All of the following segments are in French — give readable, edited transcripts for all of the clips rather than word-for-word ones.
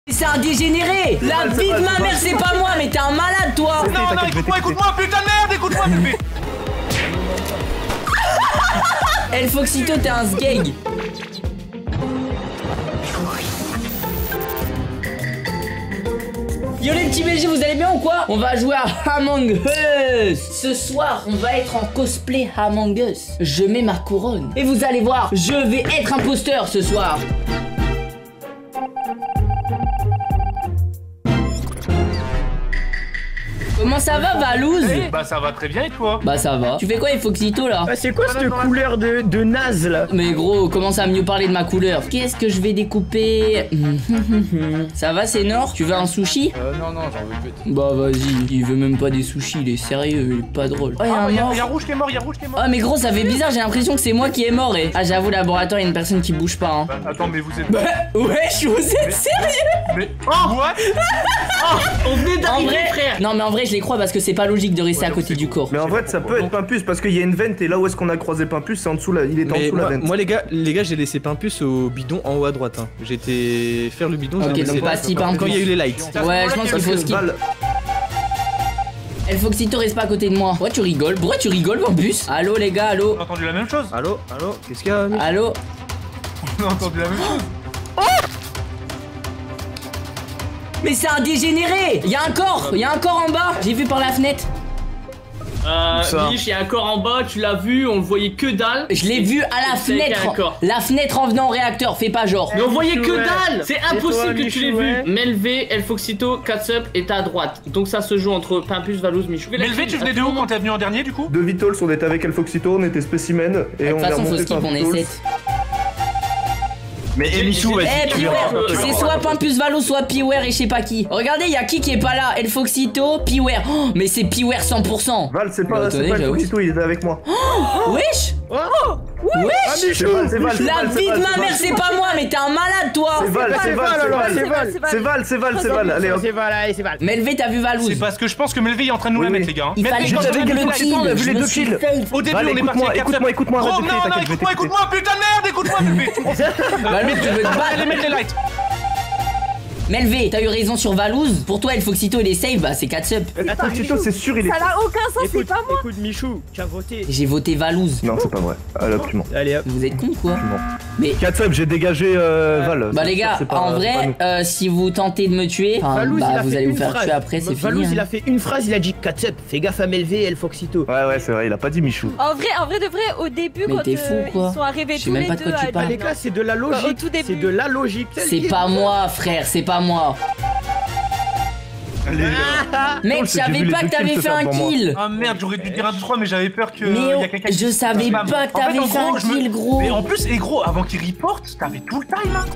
C'est un dégénéré. La vie de ma mère, c'est pas moi, mais t'es un malade, toi. Non, écoute-moi, putain de merde, écoute-moi, bébé. El Foxito, t'es un sgeg. Yo les petits BG, vous allez bien ou quoi? On va jouer à Among Us. Ce soir, on va être en cosplay Among Us. Je mets ma couronne. Et vous allez voir, je vais être imposteur ce soir. Comment ça va, Valouz? Bah ça va très bien et toi? Bah ça va. Tu fais quoi, Foxito là? Ah, c'est quoi cette couleur de naze là? Mais gros, commence à mieux parler de ma couleur. Qu'est-ce que je vais découper? Ça va, c'est Nord? Tu veux un sushi? Non, j'en veux plus. Bah vas-y, il veut même pas des sushis, il est sérieux, il est pas drôle. Oh, y'a un rouge qui est mort, Ah mais gros, ça fait bizarre, j'ai l'imprestion que c'est moi qui est mort et... Ah j'avoue, laboratoire, y'a une personne qui bouge pas hein. Bah, attends, mais vous êtes... Wesh, vous êtes sérieux? Mais... What? On venait d'arriver, frère. Non mais en vrai, je les crois parce que c'est pas logique de rester à côté du corps. Mais en vrai, ça peut être Pimpus parce qu'il y a une vente et là où est-ce qu'on a croisé Pimpus, c'est en dessous là, il est en dessous la vente. Moi les gars, j'ai laissé Pimpus au bidon en haut à droite. Hein. J'ai été faire le bidon. Ok, donc pas si Pimpus. Quand il y a eu les lights. Ouais, je pense qu'il faut skip. El Foxito, reste pas à côté de moi. Pourquoi tu rigoles? Pourquoi tu rigoles, Pimpus? Allô les gars, allô? On a entendu la même chose. Allô, qu'est-ce qu'il y a? Allô? On a entendu la même chose. Mais c'est un dégénéré! Y'a un corps en bas! J'ai vu par la fenêtre. Mich, y'a un corps en bas, tu l'as vu, on le voyait que dalle. Je l'ai vu à la fenêtre. La fenêtre en venant au réacteur, fais pas genre. Mais on voyait que dalle! C'est impossible que tu l'aies vu. Melv, El Foxito, Catsup est à droite. Donc ça se joue entre Pimpus, Valouz, Michou. Melv, tu venais de où quand t'es venu en dernier du coup? De Vitols, on était avec El Foxito, on était spécimen et on est remonté. De toute façon, faut skip, on est 7. Mais Michou, c'est soit Pimpus Valo, soit Piware et je sais pas qui. Regardez, y'a qui est pas là? El Foxito, Piware. Oh, mais c'est Piware 100%. Val, c'est pas El Foxito, il était avec moi. Wesh! Wesh! La vie de ma mère, c'est pas moi, mais t'es un malade, toi! C'est Val. Allez, hop. C'est Val. Melvé, t'as vu Valouz? C'est parce que je pense que Melv est en train de nous la mettre, les gars. Il fallait que je vu le kill, on a vu les deux kills. Au début, on est parti avec Écoute-moi, Oh non, écoute-moi, putain de merde, écoute-moi, bébé. Valouz, tu veux te battre? Allez, mettre les lights. Melvé, t'as eu raison sur Valouz. Pour toi, El Foxito, il est safe, bah c'est Catsup. El Foxito, c'est sûr, il est. Ça n'a aucun sens, c'est pas moi. Écoute, Michou, tu as voté. J'ai voté Valouz. Non, c'est pas vrai. Allez, hop, tu mens. Allez hop. Vous êtes con quoi? Mais Catsup, j'ai dégagé Val. bah les gars, en vrai, si vous tentez de me tuer, vous allez vous faire tuer après, c'est fini. Valouz, il a fait une phrase, il a dit Catsup, fais gaffe à Melv et El Foxito. Ouais, c'est vrai, il a pas dit Michou. En vrai de vrai, au début, mais quand t'es fou, quoi. ils sont arrivés Je sais tous même les pas de quoi deux, tu parles. Les gars, c'est de la logique. Au tout début. C'est de la logique. C'est pas moi, frère, c'est pas moi. Mec, je savais pas que t'avais fait un kill. Ah merde, j'aurais dû dire un 2-3, mais j'avais peur que. Mais je savais pas que t'avais fait un kill, gros. Mais en plus, gros, avant qu'il reporte, t'avais tout le time, hein.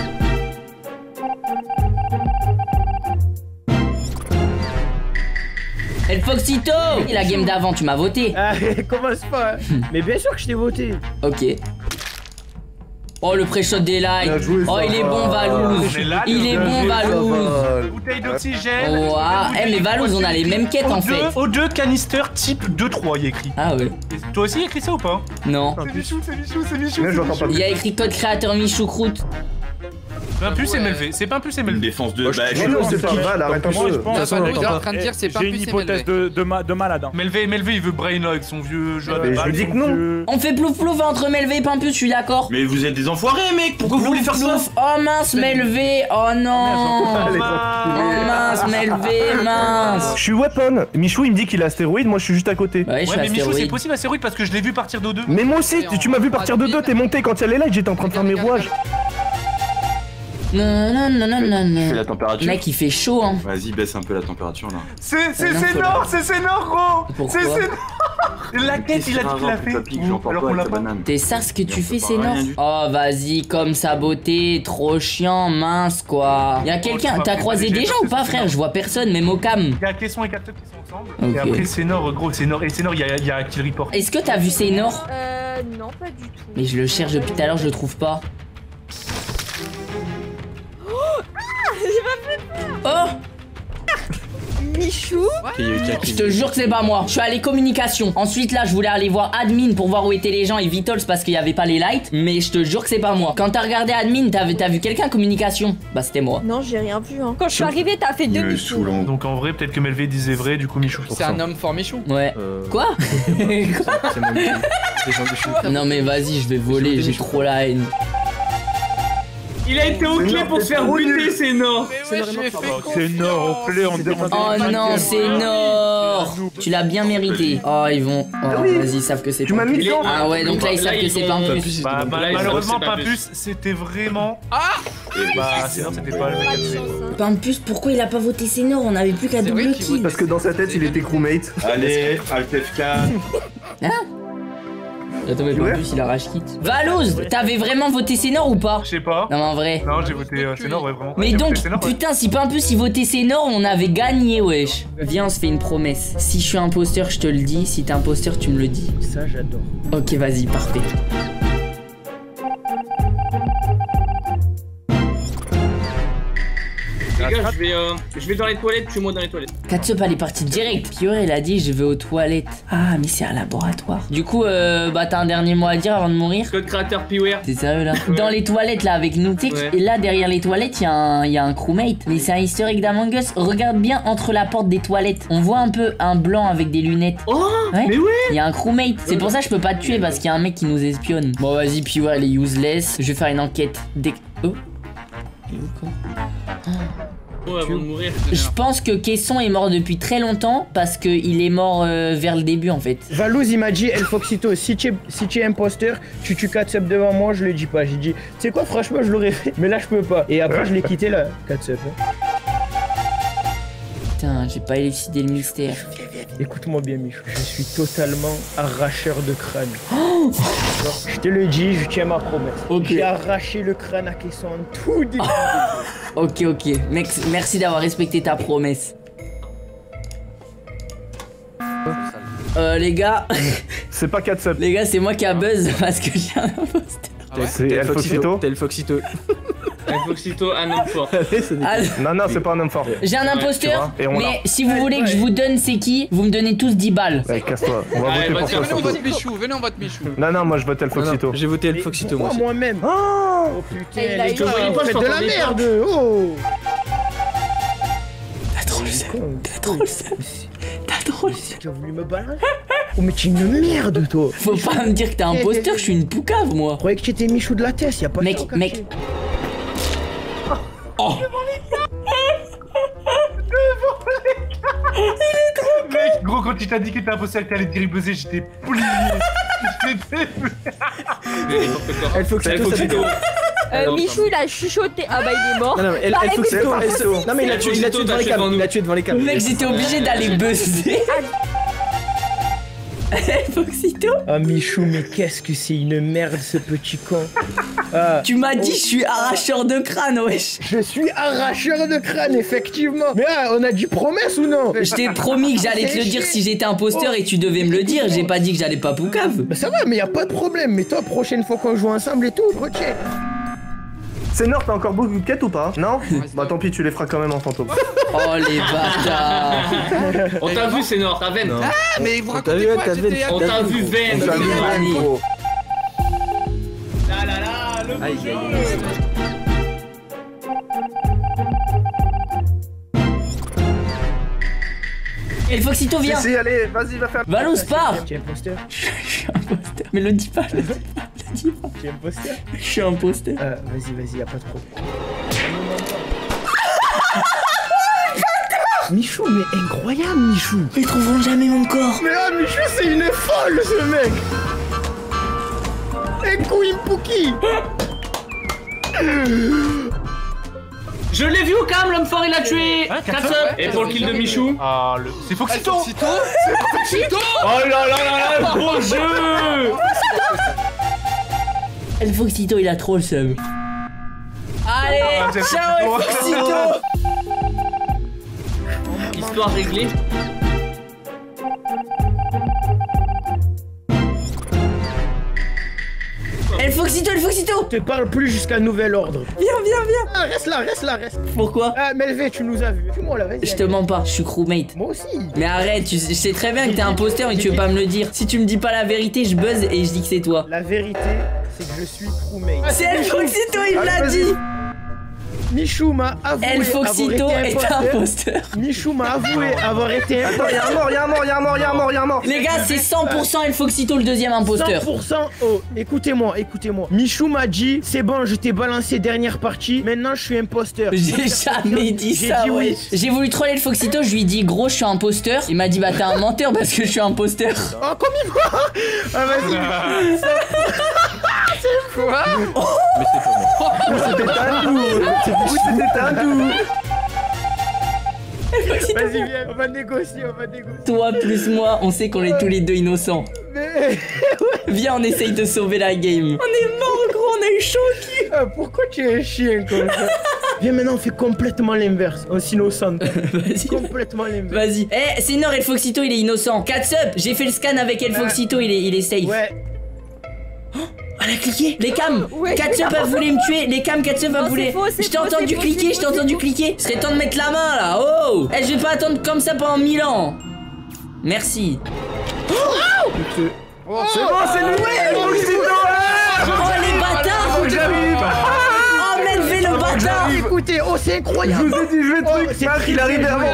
El Foxito! La game d'avant, tu m'as voté. Ah, commence pas. Mais bien sûr que je t'ai voté. Ok. Oh, le pré-shot des lights. Oh, il est bon, Valouz. Il est bon, Valouz. Bouteille d'oxygène. Oh, mais Valouz, on a les mêmes quêtes en fait. O2 canister type 2-3, il y a écrit. Ah ouais. Toi aussi, il y a écrit ça ou pas? Non. C'est Michou. Il y a écrit code créateur Michou Croûte. Pimpus et Melv, c'est Pimpus et Melv. Défense de. Bah, c'est pas Val, arrête un peu. De toute façon, on est en train de dire c'est Pimpus et Melv. J'ai une hypothèse de malade. Melv, il veut brain avec son vieux jeu. Je lui dis que non. On fait plouf plouf entre Melvé et Pimpus, je suis d'accord. Mais vous êtes des enfoirés, mec. Pourquoi vous voulez faire ça? Oh mince, Melvé. Oh non. Oh mince, Melvé, mince. Je suis weapon. Michou, il me dit qu'il a astéroïde, moi je suis juste à côté. Ouais, mais Michou, c'est possible astéroïde parce que je l'ai vu partir de 2. Mais moi aussi, tu m'as vu partir de 2, t'es monté quand il y a les lights, j'étais en train de faire mes rouages. Non. Fais la température. Mec, il fait chaud, hein. Vas-y, baisse un peu la température là. C'est Nord, gros. C'est Nord. La quête, il a dit qu'il l'a fait. Alors qu'on l'a pas. T'es ça ce que tu fais, c'est Nord. Oh, vas-y, comme sa beauté, trop chiant, mince quoi. Y'a quelqu'un, t'as croisé des gens ou pas, frère? Je vois personne, même au cam. Il y a Caisson et Catsup qui sont ensemble. Et après, c'est Nord, gros, c'est Nord. Et c'est Nord, il y a Kill Report. Est-ce que t'as vu c'est Nord? Non, pas du tout. Mais je le cherche depuis tout à l'heure, je le trouve pas. J'ai pas fait peur. Oh! Michou. Michou. Je te jure que c'est pas moi. Je suis allé communication. Ensuite là je voulais aller voir admin pour voir où étaient les gens et Vitols parce qu'il y avait pas les lights. Mais je te jure que c'est pas moi. Quand t'as regardé admin, t'as vu quelqu'un communication? Bah c'était moi. Non, j'ai rien vu. Hein. Quand je suis arrivé, t'as fait 2 Michou. Donc en vrai, peut-être que Melvé disait vrai, du coup Michou. C'est un homme fort Michou. Ouais. Quoi? C'est mon Michou. Non mais vas-y, je vais voler, j'ai trop la haine. Il a été au clé pour se faire buter, c'est Nord. C'est Nord, au clé, on demande. Oh non, c'est Nord. Tu l'as bien mérité. Oh, ils vont. Oh, vas-y, ils savent que c'est pas Pimpus. Ah ouais, donc là, ils savent que c'est pas Pimpus. Bah, malheureusement, Pimpus, c'était vraiment. Ah! Bah, Sénor, c'était pas le mec à tuer. Pimpus, pourquoi il a pas voté Sénor? On avait plus qu'à double kill. Parce que dans sa tête, il était crewmate. Allez, Alt F4. Hein? Attends, mais Pimpus, il a rage quit. Valouz, t'avais vraiment voté Sénor ou pas? Je sais pas. Non, mais en vrai. Non, j'ai voté Sénor, ouais, vraiment. Mais donc, putain, si Pimpus il votait Sénor, on avait gagné, wesh. Viens, on se fait une promesse. Si je suis imposteur, je te le dis. Si t'es imposteur, tu me le dis. Ça, j'adore. Ok, vas-y, parfait. Les gars, je vais dans les toilettes, tue-moi dans les toilettes. Katsup, elle est partie direct. Pior, elle a dit je vais aux toilettes. Ah, mais c'est un laboratoire. Du coup, bah t'as un dernier mot à dire avant de mourir? Code créateur Piware. T'es sérieux là? Dans les toilettes là avec nous. Et là derrière les toilettes, il y a un crewmate. Mais c'est un historique d'Among Us. Regarde bien entre la porte des toilettes. On voit un peu un blanc avec des lunettes. Oh, ouais. Mais ouais. Il y a un crewmate. C'est pour ça que je peux pas te tuer parce qu'il y a un mec qui nous espionne. Bon, vas-y, Piware, elle est useless. Je vais faire une enquête. Oh. Il est où quoi? Oh, avant de mourir. Je pense que Caisson est mort depuis très longtemps parce qu'il est mort vers le début en fait. Valouz il m'a dit El Foxito, si tu es imposteur, tu tues Katsup devant moi, je le dis pas. J'ai dit, tu sais quoi, franchement je l'aurais fait, mais là je peux pas. Et après je l'ai quitté là, Katsup. Putain, j'ai pas élucidé le mystère. Écoute-moi bien Michou, je suis totalement arracheur de crâne. Oh, je te le dis, je tiens ma promesse. Okay. J'ai arraché le crâne à Caisson en tout début. Ok, mec, merci d'avoir respecté ta promesse. Les gars. C'est pas Katsup. Les gars, c'est moi qui a buzz parce que j'ai un imposteur. C'est El Foxito. T'es El Foxito. El Foxito, un homme fort. Non, c'est pas un homme fort. J'ai un imposteur, mais si vous voulez que je vous donne c'est qui, vous me donnez tous 10 balles. Ouais, casse-toi. On va voter pour toi. Venez, on vote Michou. Venez, on vote Michou. Non, moi je vote El Foxito. J'ai voté El Foxito moi aussi. Moi-même. Oh putain, les gars, voyez pas, faites de la merde. Oh. T'as trop le seum. T'as trop le seum. Tu as voulu me balancer? Oh mais tu es une merde toi. Faut pas me dire que t'es imposteur, je suis une poucave moi. Je croyais que tu étais Michou de la tête, y'a pas de mec. Oh. Mec, gros, quand il t'a dit que t'es imposteur et que t'allais te buzzer, j'étais plié. El Foxito. Michou il a chuchoté. Ah bah il est mort. Non, El Foxito. Non mais il a tué devant les câbles. Mec, j'étais obligé d'aller buzzer. El Foxito. Ah Michou, mais qu'est-ce que c'est une merde ce petit con. Tu m'as dit je suis arracheur de crâne, wesh. Je suis arracheur de crâne, effectivement. Mais on a dit promesse ou non? Je t'ai promis que j'allais te le dire si j'étais imposteur et tu devais me le dire. J'ai pas dit que j'allais pas poucave. Bah ça va, mais y a pas de problème. Mais toi, prochaine fois qu'on joue ensemble et tout, retiens. Sénor, t'as encore beaucoup de quêtes ou pas? Non? Bah tant pis, tu les feras quand même en fantôme. Oh les bâtards. On t'a vu, c'est Nord, t'as veine. Ah, mais vous racontez quoi? On t'a vu veine. Là, le jeu. El Foxito, viens. Si, allez, vas-y, va faire. Valouz, pars. Tu es imposteur? Je suis imposteur. Mais le dis pas, le dis pas. Tu es imposteur? Je suis imposteur. Vas-y, y'a pas de problème. Michou, mais incroyable, Michou. Ils trouveront jamais mon corps. Mais Michou, c'est une folle, ce mec. Un couille Pouki. Je l'ai vu au cam, l'homme fort il a tué. Katsup. Et pour le kill de Michou. Ah, c'est Foxito. C'est Foxito. Oh là, gros jeu. El Foxito, il a trop le seum. Allez, ciao El Foxito. Histoire réglée. El Foxito, Foxito. Je te parle plus jusqu'à nouvel ordre. Viens. Ah, reste là, reste. Pourquoi? Ah, Melvé, tu nous as vu. Fuis-moi là, vas-y. Je te mens pas, je suis crewmate. Moi aussi. Mais arrête, je sais très bien que t'es imposteur et tu veux pas me le dire. Si tu me dis pas la vérité, je buzz et je dis que c'est toi. La vérité, c'est que je suis crewmate. C'est El Foxito, il me l'a dit. Michou m'a avoué El Foxito est imposteur. Michou m'a avoué avoir été Attends, y'a un mort. Les gars, c'est 100% El Foxito le deuxième imposteur. 100%. Oh, écoutez-moi. Michou m'a dit, c'est bon, je t'ai balancé dernière partie, maintenant je suis imposteur. J'ai jamais dit J'ai ça, dit oui. J'ai voulu troller le Foxito, je lui ai dit gros je suis imposteur. Il m'a dit bah t'es un menteur parce que je suis imposteur. Oh comme il voit. Ah vas-y. C'est quoi? Mais c'est pas moi. C'était un doux. Vas-y viens, on va négocier. Toi plus moi, on sait qu'on est tous les deux innocents. Mais... Viens, on essaye de sauver la game. On est mort gros, on a eu chaud au cul. Ah, pourquoi tu es un chien comme ça? Viens maintenant, on fait complètement l'inverse. On s'innocente. Vas-y. Complètement l'inverse. Vas-y. Eh, c'est Nord, El Foxito, il est innocent. Catsup, j'ai fait le scan avec El Foxito, il est safe. Ouais. Elle a cliqué. Les cams. Ouais. Catsup a voulu me tuer. Les cams, Catsup a voulu. Je t'ai entendu cliquer, cliquer. Ce serait temps de mettre la main là. Oh. Eh, je vais pas attendre comme ça pendant 1000 ans. Merci. C'est bon, c'est lui. Oh les bâtards. Oh Melvé le bâtard. Écoutez, oh c'est incroyable. Je vous ai dit, je vais truc. Marc, il arrive avant.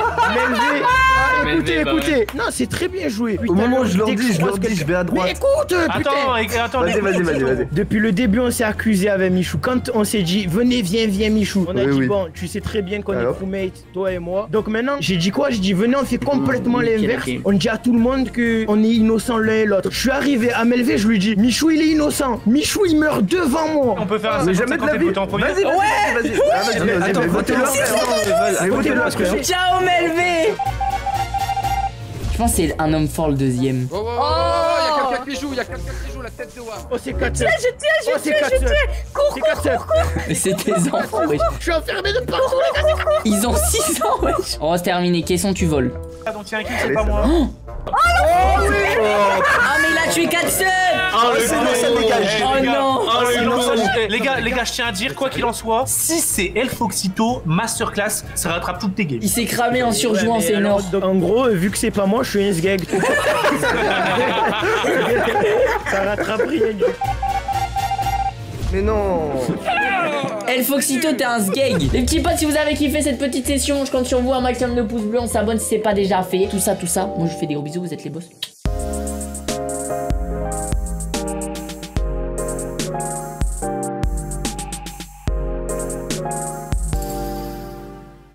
Melvé, écoutez. Non, c'est très bien joué. Au moment où je leur dis, je vais à droite. Mais écoute, Attends, Vas-y. Depuis le début, on s'est accusé avec Michou. Quand on s'est dit, viens, Michou. On a dit, oui. bon, tu sais très bien qu'on est crewmates, toi et moi. Donc maintenant, j'ai dit quoi? J'ai dit, venez, on fait complètement l'inverse. On dit à tout le monde qu'on est innocent l'un et l'autre. Je suis arrivé à Melvé, je lui dis, Michou, il est innocent. Michou, il meurt devant moi. On peut faire un Mais jamais de la vie. Vas-y. Attends, votez-le. Ciao Melvé. Je pense que c'est un homme fort le deuxième. Oh, y'a quelqu'un qui joue, la tête de Wa. Oh, c'est 4 Je tue. Cours. Mais c'est tes enfants, wesh. Je suis enfermé de partout, les gars. Ils ont 6 ans, wesh. On va se terminer. Caisson, tu voles. Ah, donc tiens, qui c'est pas moi. Ah, mais il a tué Catsup. Oh le dégage. Oh non. Les gars, je tiens à dire, quoi qu'il en soit, si c'est El Foxito, masterclass, ça rattrape toutes tes games. Il s'est cramé en surjouant, c'est énorme. En gros, vu que c'est pas moi, je suis un sgeg. Ça rattrape rien du tout. Mais non. El Foxito, t'es un sgeg. Les petits potes, si vous avez kiffé cette petite session, je compte sur vous, un maximum de pouces bleus, on s'abonne si c'est pas déjà fait. Tout ça. Moi, je vous fais des gros bisous, vous êtes les boss.